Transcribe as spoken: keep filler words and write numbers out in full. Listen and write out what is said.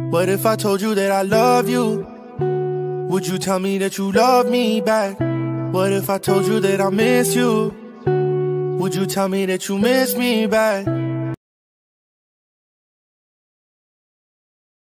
What if I told you that I love you? Would you tell me that you love me back? What if I told you that I miss you? Would you tell me that you miss me back?